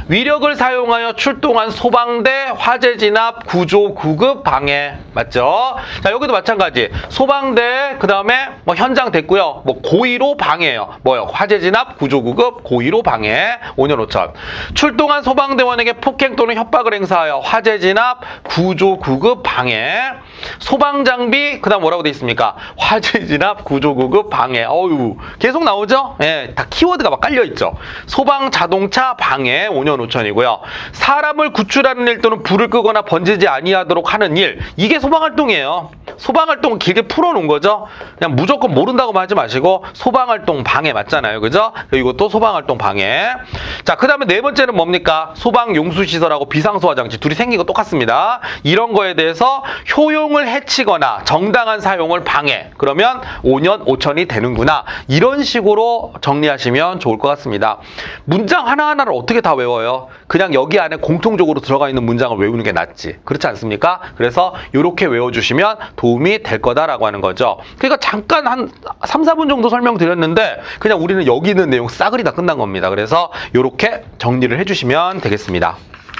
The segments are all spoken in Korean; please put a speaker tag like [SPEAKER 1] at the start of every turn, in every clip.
[SPEAKER 1] 위력을 사용하여 출동한 소방대 화재 진압 구조 구급 방해. 맞죠? 자, 여기도 마찬가지. 소방대 그다음에 뭐 현장 됐고요. 뭐 고의로 방해예요. 뭐요? 화재 진압 구조 구급 고의로 방해. 5년 5천. 출동한 소방대원에게 폭행 또는 협박을 행사하여 화재 진압 구조 구급 방해. 소방 장비 그다음 뭐라고 돼 있습니까? 화재 진압 구조 구급 방해. 어유 계속 나오죠? 예, 다 키워드가 막 깔려 있죠. 소방 자동차 방해 5년 5천이고요. 사람을 구출하는 일 또는 불을 끄거나 번지지 아니하도록 하는 일. 이게 소방활동이에요. 소방활동은 길게 풀어놓은 거죠. 그냥 무조건 모른다고만 하지 마시고 소방활동 방해 맞잖아요. 그죠? 이것도 소방활동 방해. 자, 그 다음에 네 번째는 뭡니까? 소방용수시설하고 비상소화장치 둘이 생긴 거 똑같습니다. 이런 거에 대해서 효용을 해치거나 정당한 사용을 방해. 그러면 5년 5천이 되는구나. 이런 식으로 정리하시면 좋을 것 같습니다. 문장 하나하나를 어떻게 다 외워요? 그냥 여기 안에 공통적으로 들어가 있는 문장을 외우는 게 낫지. 그렇지 않습니까? 그래서 이렇게 외워주시면 도움이 될 거다라고 하는 거죠. 그러니까 잠깐 한 3, 4분 정도 설명드렸는데 그냥 우리는 여기 있는 내용 싸그리 다 끝난 겁니다. 그래서 이렇게 정리를 해주시면 되겠습니다.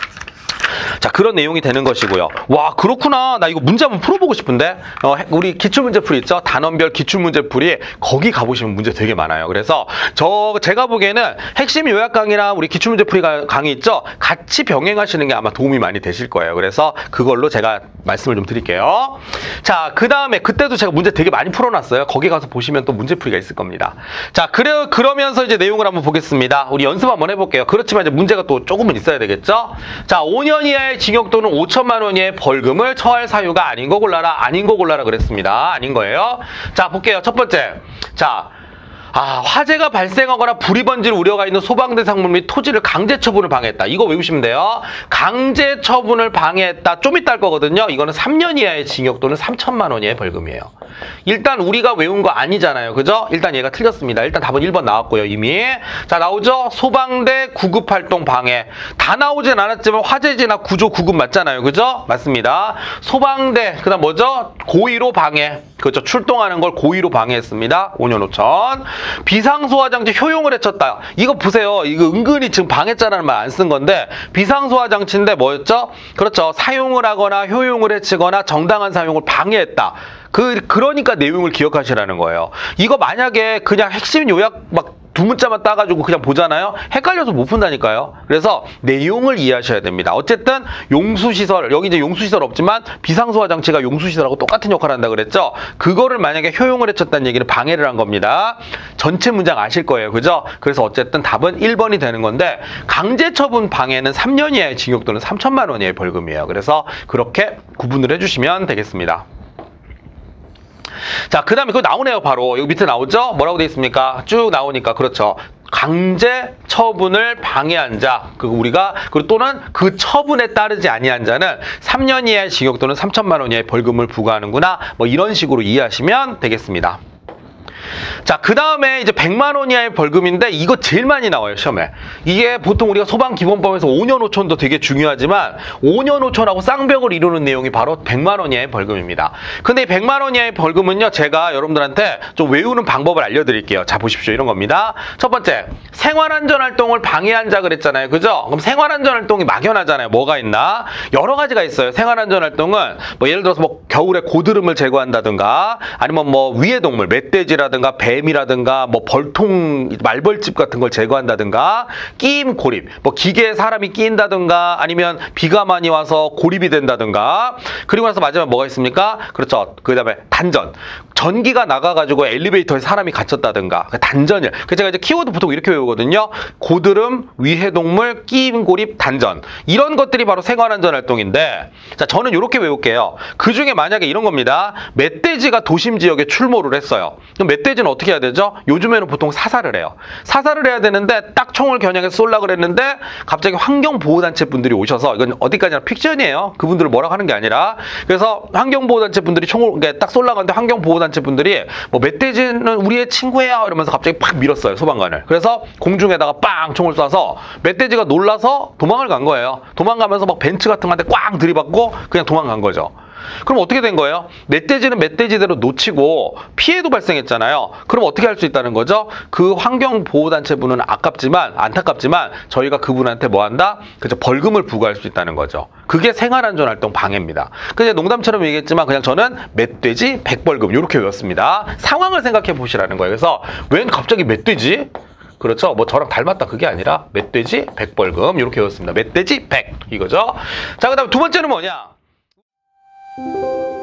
[SPEAKER 1] 자, 그런 내용이 되는 것이고요. 와, 그렇구나. 나 이거 문제 한번 풀어보고 싶은데 우리 기출문제풀이 있죠? 단원별 기출문제풀이 거기 가보시면 문제 되게 많아요. 그래서 제가 보기에는 핵심 요약 강의나 우리 기출문제풀이 강의 있죠? 같이 병행하시는 게 아마 도움이 많이 되실 거예요. 그래서 그걸로 제가 말씀을 좀 드릴게요. 자, 그 다음에 그때도 제가 문제 되게 많이 풀어놨어요. 거기 가서 보시면 또 문제풀이가 있을 겁니다. 자, 그러면서 이제 내용을 한번 보겠습니다. 우리 연습 한번 해볼게요. 그렇지만 이제 문제가 또 조금은 있어야 되겠죠? 자, 5년 이하의 징역 또는 5천만 원 이하의 벌금을 처할 사유가 아닌 거 골라라. 아닌 거 골라라 그랬습니다. 아닌 거예요. 자, 볼게요. 첫 번째. 자, 화재가 발생하거나 불이 번질 우려가 있는 소방대 상물 및 토지를 강제 처분을 방해했다. 이거 외우시면 돼요. 강제 처분을 방해했다. 좀 이따 할 거거든요. 이거는 3년 이하의 징역 또는 3천만 원 이하의 벌금이에요. 일단 우리가 외운 거 아니잖아요. 그죠? 일단 얘가 틀렸습니다. 일단 답은 1번 나왔고요. 이미. 자, 나오죠? 소방대 구급활동 방해. 다 나오진 않았지만 화재 진압 구조 구급 맞잖아요. 그죠? 맞습니다. 소방대 그다음 뭐죠? 고의로 방해. 그렇죠. 출동하는 걸 고의로 방해했습니다. 5년 5천. 비상소화장치 효용을 해쳤다. 이거 보세요. 이거 은근히 지금 방해자라는 말 안 쓴 건데 비상소화장치인데 뭐였죠? 그렇죠. 사용을 하거나 효용을 해치거나 정당한 사용을 방해했다. 그러니까 내용을 기억하시라는 거예요. 이거 만약에 그냥 핵심 요약 막 두 문자만 따가지고 그냥 보잖아요. 헷갈려서 못 푼다니까요. 그래서 내용을 이해하셔야 됩니다. 어쨌든 용수시설, 여기 이제 용수시설 없지만 비상소화장치가 용수시설하고 똑같은 역할을 한다 그랬죠. 그거를 만약에 효용을 해쳤다는 얘기는 방해를 한 겁니다. 전체 문장 아실 거예요. 그죠? 그래서 어쨌든 답은 1번이 되는 건데 강제처분 방해는 3년 이하의 징역 또는 3천만 원 이하의 벌금이에요. 그래서 그렇게 구분을 해주시면 되겠습니다. 자, 그 다음에 그거 나오네요. 바로 여기 밑에 나오죠? 뭐라고 되어 있습니까? 쭉 나오니까 그렇죠. 강제 처분을 방해한 자, 그리고 또는 그 처분에 따르지 아니한 자는 3년 이하의 징역 또는 3천만 원 이하의 벌금을 부과하는구나. 뭐 이런 식으로 이해하시면 되겠습니다. 자, 그 다음에 이제 100만 원 이하의 벌금인데 이거 제일 많이 나와요, 시험에. 이게 보통 우리가 소방기본법에서 5년 5천도 되게 중요하지만 5년 5천하고 쌍벽을 이루는 내용이 바로 100만 원 이하의 벌금입니다. 근데 이 100만 원 이하의 벌금은요, 제가 여러분들한테 좀 외우는 방법을 알려드릴게요. 자, 보십시오. 이런 겁니다. 첫 번째, 생활안전활동을 방해한 자 그랬잖아요. 그죠? 그럼 생활안전활동이 막연하잖아요. 뭐가 있나? 여러 가지가 있어요. 생활안전활동은 뭐 예를 들어서 뭐 겨울에 고드름을 제거한다든가 아니면 뭐 위해 동물, 멧돼지라든가 뱀이라든가 뭐 벌통, 말벌집 같은 걸 제거한다든가 끼임, 고립, 뭐 기계에 사람이 끼인다든가 아니면 비가 많이 와서 고립이 된다든가 그리고 나서 마지막에 뭐가 있습니까? 그렇죠. 그 다음에 단전. 전기가 나가가지고 엘리베이터에 사람이 갇혔다든가 단전일. 그래서 제가 이제 키워드 보통 이렇게 외우거든요. 고드름, 위해동물, 끼임, 고립, 단전. 이런 것들이 바로 생활안전활동인데 자, 저는 이렇게 외울게요. 그 중에 만약에 이런 겁니다. 멧돼지가 도심 지역에 출몰을 했어요. 그럼 멧돼지는 어떻게 해야 되죠? 요즘에는 보통 사살을 해요. 사살을 해야 되는데 딱 총을 겨냥해서 쏠라 그랬는데 갑자기 환경보호단체 분들이 오셔서 이건 어디까지나 픽션이에요. 그분들을 뭐라고 하는 게 아니라 그래서 환경보호단체 분들이 총을 딱 쏠라 그랬는데 환경보호단체 분들이 뭐 멧돼지는 우리의 친구예요 이러면서 갑자기 팍 밀었어요. 소방관을. 그래서 공중에다가 빵 총을 쏴서 멧돼지가 놀라서 도망을 간 거예요. 도망가면서 막 벤츠 같은 거한테 꽝 들이받고 그냥 도망간 거죠. 그럼 어떻게 된 거예요? 멧돼지는 멧돼지대로 놓치고 피해도 발생했잖아요. 그럼 어떻게 할 수 있다는 거죠? 그 환경보호단체분은 안타깝지만 저희가 그분한테 뭐 한다? 그죠? 벌금을 부과할 수 있다는 거죠. 그게 생활안전활동 방해입니다. 그냥 농담처럼 얘기했지만 그냥 저는 멧돼지 100벌금 이렇게 외웠습니다. 상황을 생각해 보시라는 거예요. 그래서 웬 갑자기 멧돼지? 그렇죠. 뭐 저랑 닮았다 그게 아니라 멧돼지 100벌금 이렇게 외웠습니다. 멧돼지 100 이거죠. 자, 그다음 두 번째는 뭐냐?